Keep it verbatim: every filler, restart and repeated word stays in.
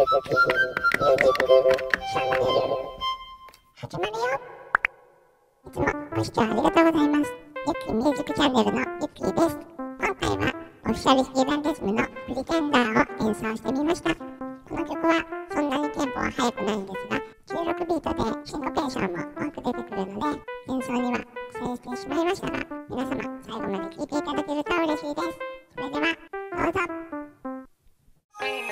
始まるよ。いつもご視聴ありがとうございます。ゆっきーミュージックチャンネルのゆっきーです。今回はオフィシャルヒゲダンディズムのプリテンダーを演奏してみました。この曲はそんなにテンポは速くないんですが、じゅうろくビートでシンコペーションも多く出てくるので、演奏には苦戦してしまいましたが、皆様最後まで聴いていただけると嬉しいです。それではどうぞ。